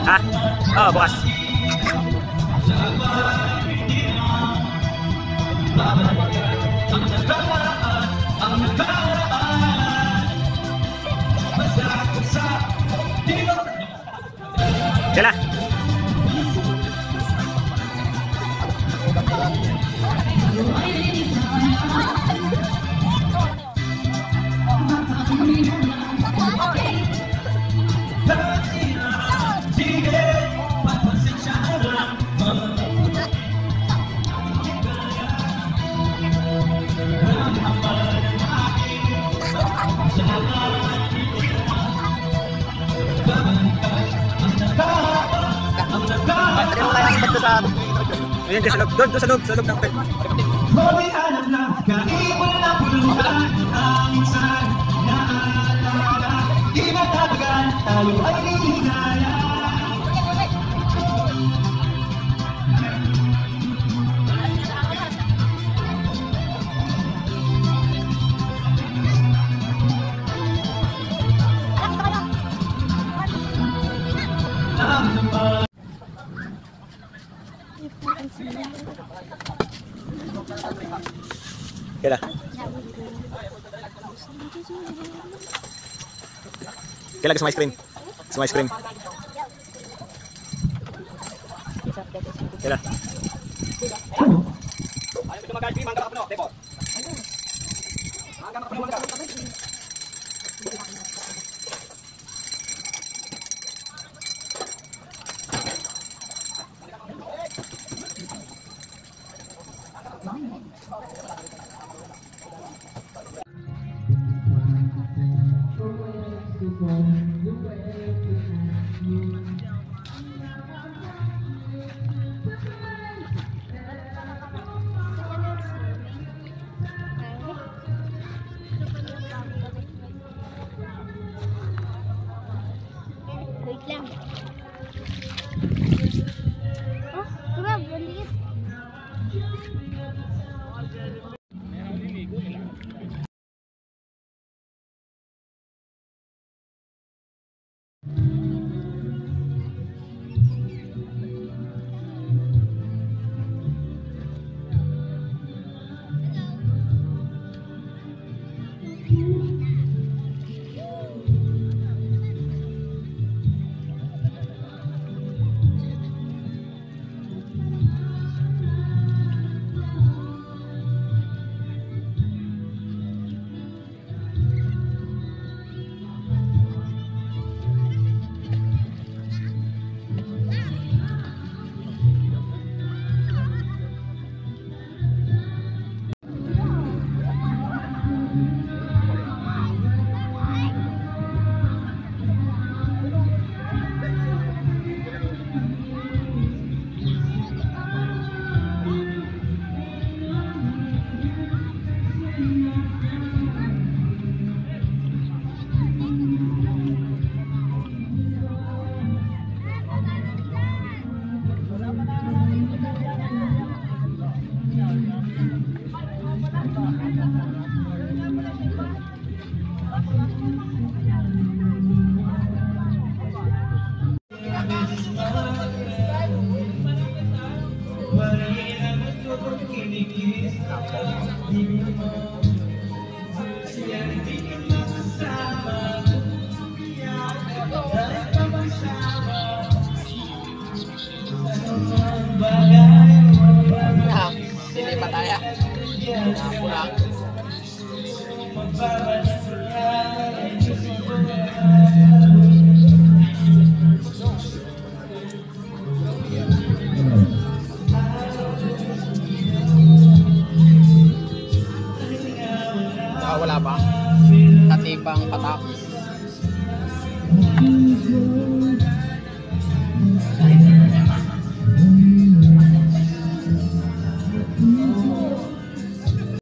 Ha? Oo, bukas. Kailan? Ayan, sa loob. Doon sa loob ng pet. Mabihanap na kaibon na pulutan ang minsan naaalala. Di matatagal, tayo ay hihinaya. Kailan? Kailan gusto mo ice cream? Gusto mo ice cream? Kailan? Ayaw gusto mag-ice cream, mangga ka puno, Debo. Mangga ka puno, mangga. Wait lang. Oh, kurang balik. Hindi pa tayo. Pulang. Wala pa. Katipang patak.